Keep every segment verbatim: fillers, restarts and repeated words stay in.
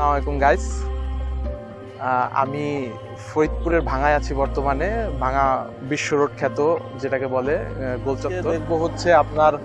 আসসালামু আলাইকুম গাইস, আমি ফরিদপুরের ভাঙায় আছি বর্তমানে। ভাঙা বিশ্ব রোড খ্যাত যেটাকে বলে গোলচত্বর। দেখবো হচ্ছে আপনার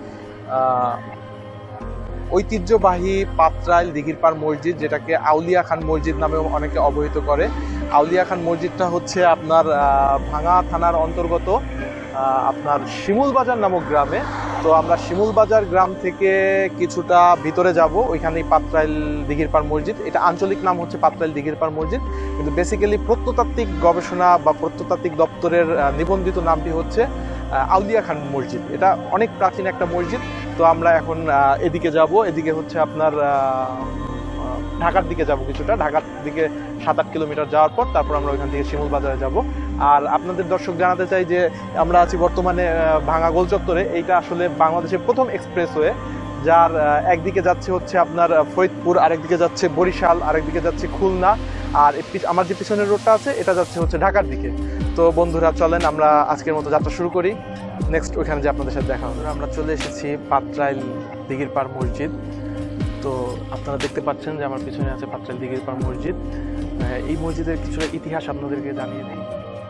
ঐতিহ্যবাহী পাত্রাইল দিঘিরপার মসজিদ, যেটাকে আউলিয়া খান মসজিদ নামেও অনেকে অবহিত করে। আউলিয়া খান মসজিদটা হচ্ছে আপনার ভাঙা থানার অন্তর্গত আপনার শিমুলবাজার নামক গ্রামে। তো আমরা শিমুলবাজার গ্রাম থেকে কিছুটা ভিতরে যাব, ওইখানেই পাত্রাইল দিঘিরপার মসজিদ। এটা আঞ্চলিক নাম হচ্ছে পাত্রাইল দিঘিরপার মসজিদ, কিন্তু বেসিক্যালি প্রত্নতাত্ত্বিক গবেষণা বা প্রত্নতাত্ত্বিক দপ্তরের নিবন্ধিত নামটি হচ্ছে আউলিয়া খান মসজিদ। এটা অনেক প্রাচীন একটা মসজিদ। তো আমরা এখন এদিকে যাব, এদিকে হচ্ছে আপনার ঢাকার দিকে যাব, কিছুটা ঢাকার দিকে সাত আট কিলোমিটার যাওয়ার পর তারপর আমরা ওইখান থেকে শিমুল বাজারে যাব। আর আপনাদের দর্শক জানাতে চাই যে আমরা আছি বর্তমানে ভাঙা গোল চত্বরে। এইটা আসলে বাংলাদেশের প্রথম এক্সপ্রেসওয়ে, যার একদিকে যাচ্ছে হচ্ছে আপনার ফরিদপুর, আরেকদিকে যাচ্ছে বরিশাল, আরেকদিকে যাচ্ছে খুলনা, আর আমার যে পিছনের রোডটা আছে এটা যাচ্ছে হচ্ছে ঢাকার দিকে। তো বন্ধুরা চলেন আমরা আজকের মতো যাত্রা শুরু করি। নেক্সট ওইখানে যে আপনাদের সাথে দেখা হবে। আমরা চলে এসেছি পাত্রাইল দিঘিরপার মসজিদ। তো আপনারা দেখতে পাচ্ছেন যে আমার পিছনে আছে পাত্রাইল দিঘিরপার মসজিদ। এই মসজিদের কিছুটা ইতিহাস আপনাদেরকে জানিয়ে দিই।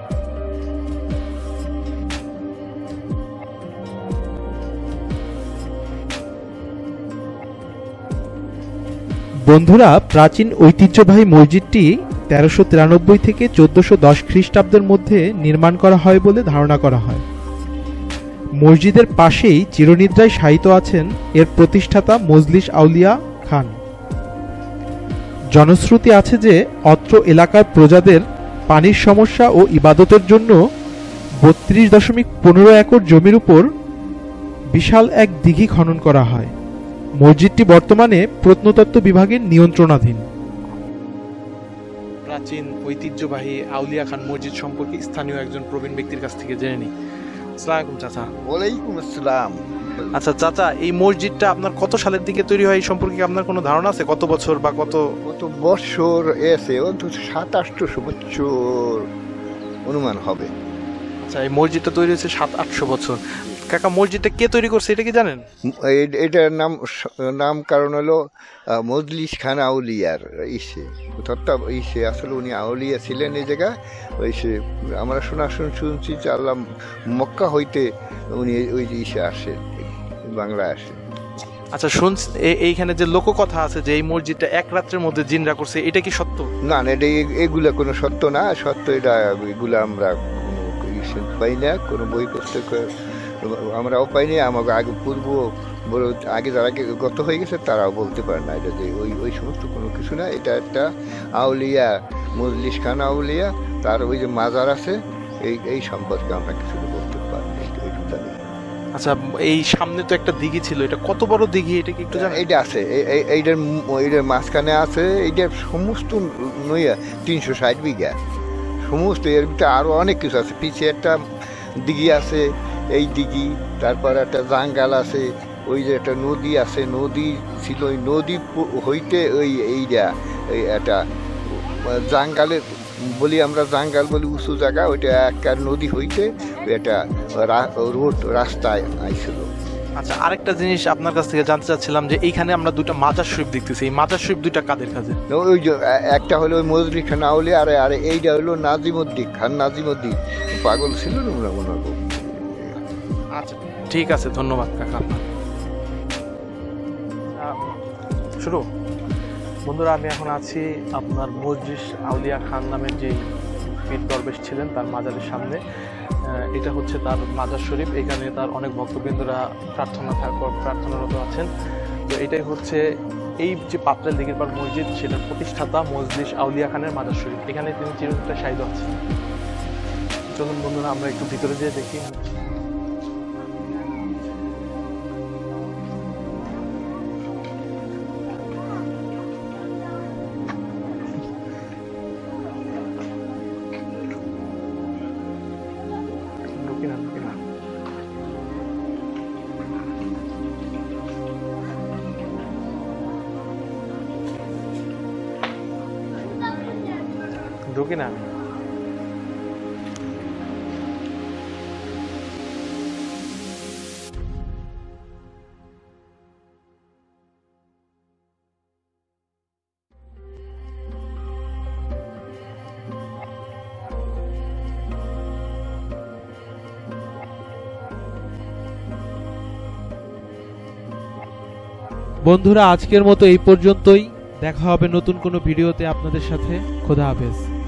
বন্ধুরা, প্রাচীন ঐতিহ্যবাহী মসজিদটি তেরোশো তিরানব্বই থেকে চোদ্দশো দশ খ্রিস্টাব্দের মধ্যে নির্মাণ করা হয় বলে ধারণা করা হয়। মসজিদের পাশেই চিরনিদ্রায় শায়িত আছেন এর প্রতিষ্ঠাতা মজলিস আউলিয়া খান। জনশ্রুতি আছে যে অত্র এলাকার প্রজাদের পানির সমস্যা ও ইবাদতের জন্য বত্রিশ দশমিক পনেরো একর জমির উপর বিশাল এক দিঘি খনন করা হয়। মসজিদটি বর্তমানে প্রত্নতত্ত্ব বিভাগের নিয়ন্ত্রণাধীন। প্রাচীন ঐতিহ্যবাহী আউলিয়া খান মসজিদ সম্পর্কে স্থানীয় একজন প্রবীণ ব্যক্তির কাছ থেকে জেনে নিই। আসসালামু আলাইকুম চাচা। ওয়ালাইকুম আসসালাম। আচ্ছা চাচা, এই মসজিদটা আপনার কত সালের দিকে তৈরি হয় এই সম্পর্কে আপনার কোনো ধারণা আছে? কত বছর বা কত কত বছর এসে অন্তত সাত আটশো বছর অনুমান হবে। আচ্ছা, এই মসজিদটা তৈরি হয়েছে সাত আটশো বছর। কাকা, মসজিদটা কে তৈরি করছে এটা কি জানেন? এটার নাম নাম কারণ হলো মজলিস খান আউলিয়ার ইসে তত্ত্ব ইসে আসলে উনি আউলিয়া ছিলেন এই জায়গায়। ওই সে আমরা শোনা শুনছি যে আল্লাহ মক্কা হইতে উনি ওই ইসে আসে, বাংলায় আসে। আচ্ছা, শুনছি এইখানে যে লোককথা আছে যে এই মসজিদটা এক রাত্রের মধ্যে জিনরা করছে, এটা কি সত্য? না না, এটা এগুলা কোনো সত্য না। সত্য এটা এগুলো আমরা কোনো পাই না, কোনো বই পুস্তক আমরাও পাইনি। আমাকে আগে পূর্ব বড় আগে যারা গত হয়ে গেছে তারাও বলতে পারে না এটা যে ওই ওই সমস্ত কোনো কিছু না। এটা একটা আউলিয়া, মজলিস খান আউলিয়া, তার ওই যে মাজার আছে, এই এই সম্পর্কে আমরা কিছু বলতে পারি। আচ্ছা, এই সামনে তো একটা দিঘি ছিল, এটা কত বড় দিঘি এটা কি একটু জানেন? এইটা আছে এইটার এইটার মাঝখানে আছে, এইটার সমস্ত নইয়া তিনশো ষাট বিঘা সমস্ত। এর ভিতরে আরও অনেক কিছু আছে। পিছিয়ে একটা দিঘি আছে, এই দিঘি, তারপর একটা জাঙ্গাল আছে, ওই যে একটা নদী আছে, নদী ছিল, ওই নদী হইতে ওই এইটা এই একটা জাঙ্গালের বলি আমরা, জাঙ্গাল বলি উঁচু জায়গা, ওইটা একটা নদী হইতে একটা রোড রাস্তায় আইছিল। আচ্ছা, আরেকটা জিনিস আপনার কাছ থেকে জানতে চাচ্ছিলাম যে এইখানে আমরা দুইটা মাজার শরীফ দেখতেছি, এই মাজার শরীফ দুইটা কাদের কাছে? ওই যে একটা হলো ওই মজলিস খান আউলিয়া, আর আর এইটা হলো নাজিমুদ্দিন খান। নাজিমুদ্দিন পাগল ছিল না মনে হয়। আচ্ছা ঠিক আছে, ধন্যবাদ কাকা আপনার। শুরু বন্ধুরা, আমি এখন আছি আপনার মজলিস আউলিয়া খান নামের যে পীর দরবেশ ছিলেন তার মাজারের সামনে। এটা হচ্ছে তার মাজার শরীফ। এখানে তার অনেক ভক্তবৃন্দরা প্রার্থনা প্রার্থনারত আছেন। তো এটাই হচ্ছে এই যে পাত্রাইল দিঘিরপার মসজিদ, সেটার প্রতিষ্ঠাতা মজলিস আউলিয়া খানের মাজার শরীফ। এখানে তিনি চিরনিদ্রায় শায়িত আছেন। চলুন বন্ধুরা আমরা একটু ভিতরে যেয়ে দেখি। ঢুকি না। বন্ধুরা, আজকের মতো এই পর্যন্তই। দেখা হবে নতুন কোনো ভিডিওতে আপনাদের সাথে। খোদা হাফেজ।